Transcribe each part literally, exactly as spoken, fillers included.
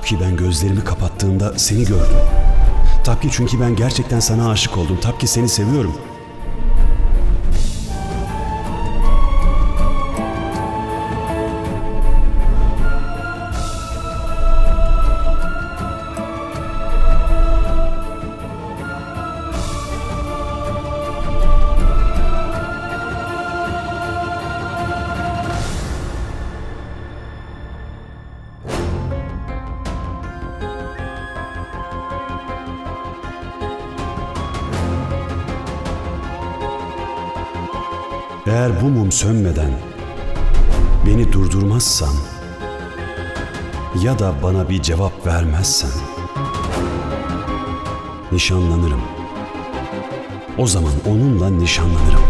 Tapki, ben gözlerimi kapattığımda seni gördüm. Tapki, çünkü ben gerçekten sana aşık oldum. Tapki, seni seviyorum. Eğer bu mum sönmeden beni durdurmazsan ya da bana bir cevap vermezsen nişanlanırım. O zaman onunla nişanlanırım.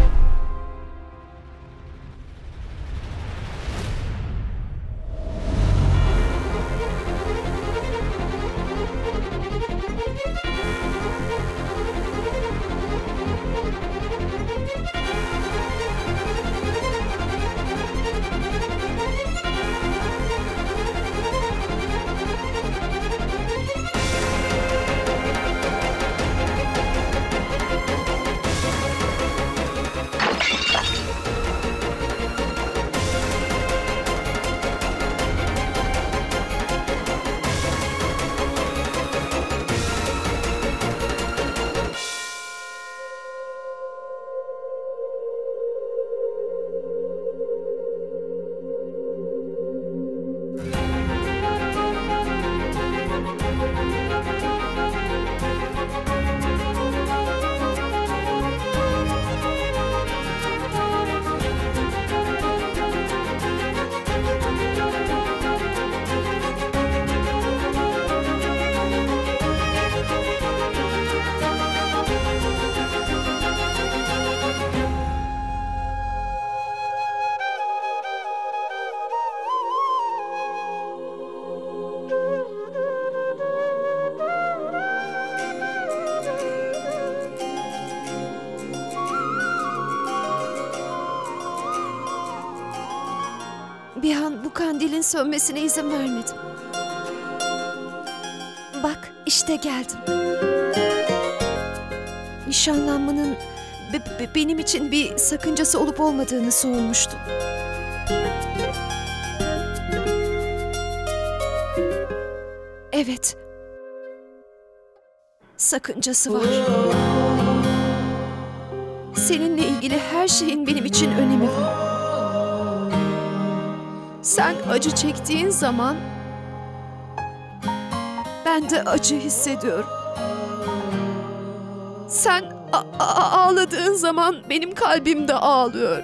Bir an bu kandilin sönmesine izin vermedim. Bak, işte geldim. Nişanlanmanın be- be- benim için bir sakıncası olup olmadığını sormuştum. Evet. Sakıncası var. Seninle ilgili her şeyin benim için önemi var. Sen acı çektiğin zaman ben de acı hissediyorum. Sen a- a- ağladığın zaman benim kalbim de ağlıyor.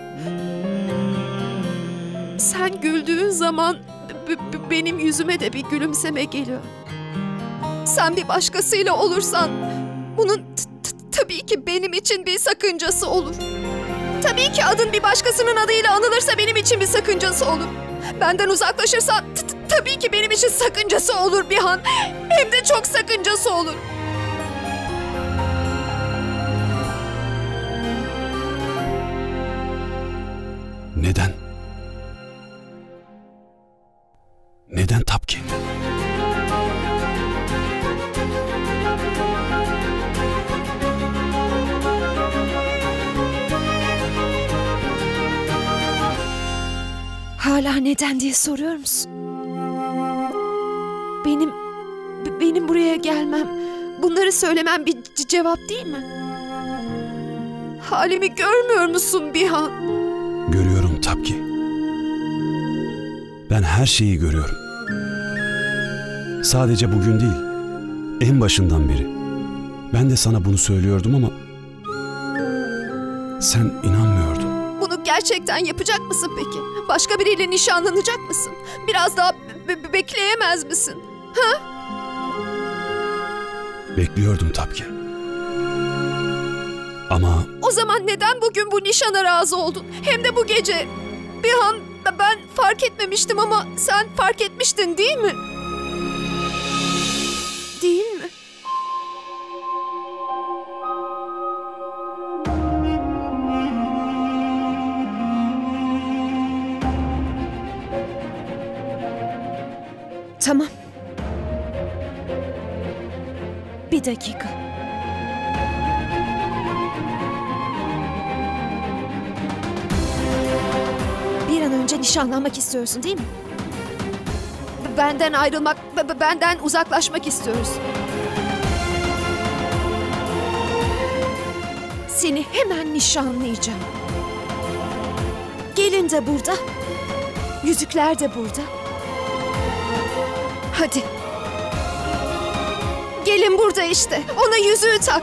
Sen güldüğün zaman b- b- benim yüzüme de bir gülümseme geliyor. Sen bir başkasıyla olursan bunun t- t- tabii ki benim için bir sakıncası olur. Tabii ki adın bir başkasının adıyla anılırsa benim için bir sakıncası olur. Benden uzaklaşırsan t- t- tabii ki benim için sakıncası olur Bihan. Hem de çok sakıncası olur. Neden? Neden Tapki? Hala neden diye soruyor musun? Benim b- benim buraya gelmem, bunları söylemem bir c- cevap değil mi? Halimi görmüyor musun Bihan? Görüyorum Tapki. Ben her şeyi görüyorum. Sadece bugün değil, en başından beri. Ben de sana bunu söylüyordum ama sen inanmıyordun. Bunu gerçekten yapacak mısın peki? Başka biriyle nişanlanacak mısın? Biraz daha be- be- bekleyemez misin? Ha? Bekliyordum Tapki. Ama O zaman neden bugün bu nişana razı oldun? Hem de bu gece. Bihan, ben fark etmemiştim ama sen fark etmiştin değil mi? Değil mi? Tamam. Bir dakika. Bir an önce nişanlanmak istiyorsun değil mi? B- Benden ayrılmak, b- b- benden uzaklaşmak istiyorsun. Seni hemen nişanlayacağım. Gelin de burada. Yüzükler de burada. Hadi. Gelin burada işte. Ona yüzüğü tak.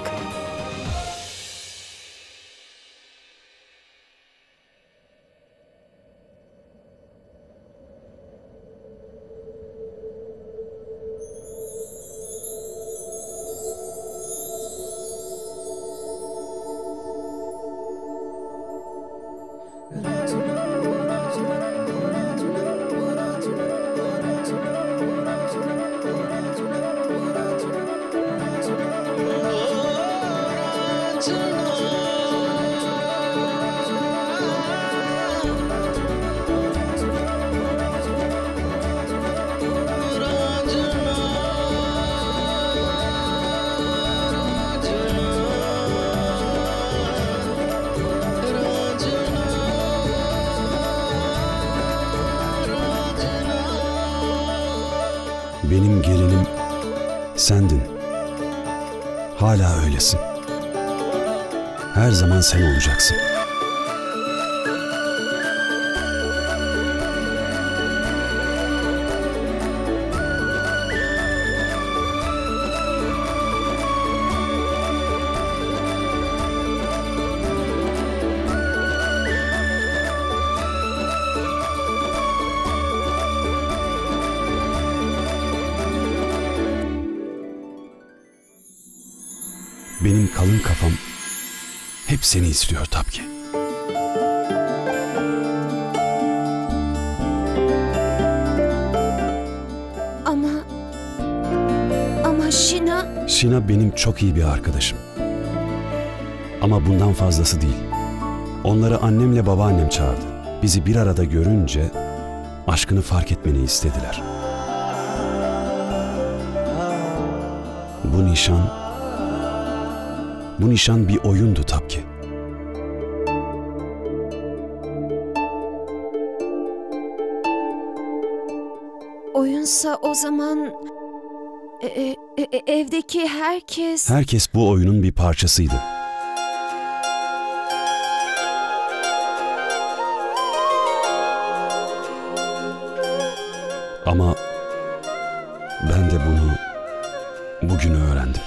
Benim gelinim sendin. Hala öylesin. Her zaman sen olacaksın. Benim kalın kafam hep seni istiyor Tapki. Ama... Ama Şina... Şina benim çok iyi bir arkadaşım. Ama bundan fazlası değil. Onları annemle babaannem çağırdı. Bizi bir arada görünce aşkını fark etmeni istediler. Bu nişan... Bu nişan bir oyundu Tapki. Oyunsa o zaman... e- e- e- evdeki herkes... Herkes bu oyunun bir parçasıydı. Ama ben de bunu bugün öğrendim.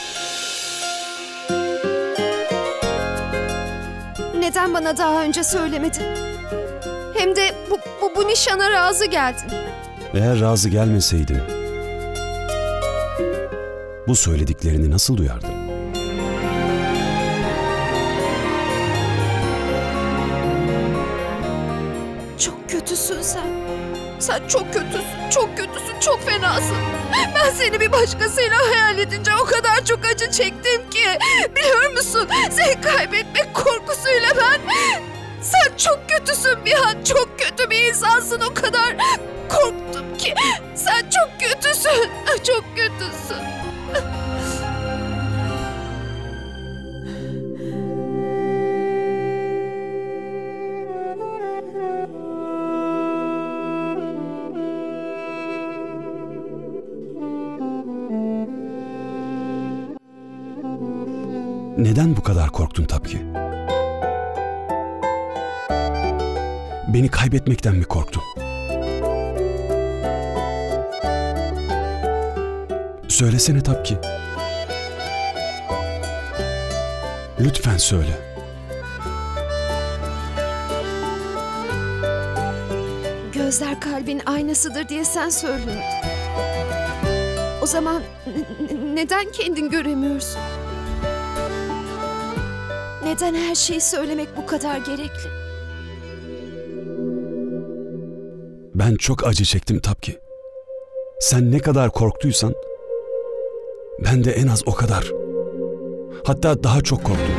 Neden bana daha önce söylemedin? Hem de bu, bu, bu nişana razı geldin. Eğer razı gelmeseydin, bu söylediklerini nasıl duyardın? Çok kötüsün sen. Sen çok kötüsün, çok kötüsün, çok fenasın. Ben seni bir başkasıyla hayal edince o kadar çok acı çektim ki. Biliyor musun? Seni kaybetmek korkusuyla ben... Sen çok kötüsün Bihan, çok kötü bir insansın. O kadar korktum ki. Sen çok kötüsün, çok kötüsün. Neden bu kadar korktun Tapki? Beni kaybetmekten mi korktun? Söylesene Tapki. Lütfen söyle. Gözler kalbin aynasıdır diye sen söylüyordun. O zaman n- n- neden kendin göremiyorsun? Neden her şeyi söylemek bu kadar gerekli? Ben çok acı çektim Tapki. Sen ne kadar korktuysan, ben de en az o kadar. Hatta daha çok korktum.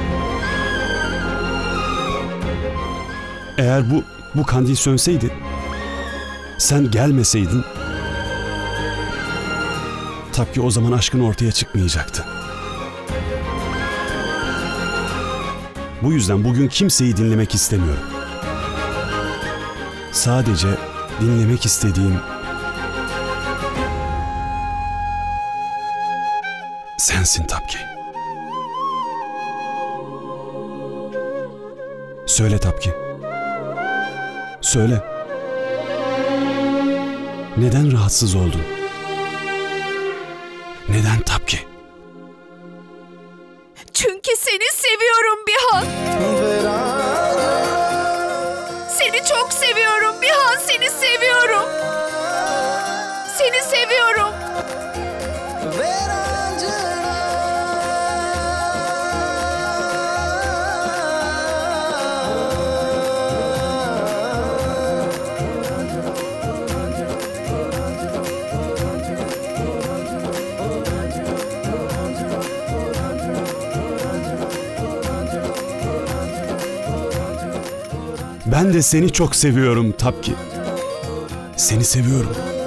Eğer bu, bu kandil sönseydi, sen gelmeseydin, Tabii o zaman aşkın ortaya çıkmayacaktı. Bu yüzden bugün kimseyi dinlemek istemiyorum. Sadece dinlemek istediğim sensin Tapki. Söyle Tapki. Söyle. Neden rahatsız oldun? Neden Tapki? Çünkü seni seviyorum Bihan. Seni çok seviyorum Bihan, seni seviyorum. Seni seviyorum. Ben de seni çok seviyorum Tapki. Seni seviyorum.